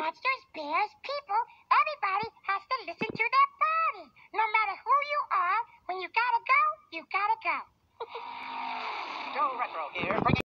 monsters, bears, people, everybody has to listen to their body. No matter who you are, when you gotta go, you gotta go. Joe Retro here, bringing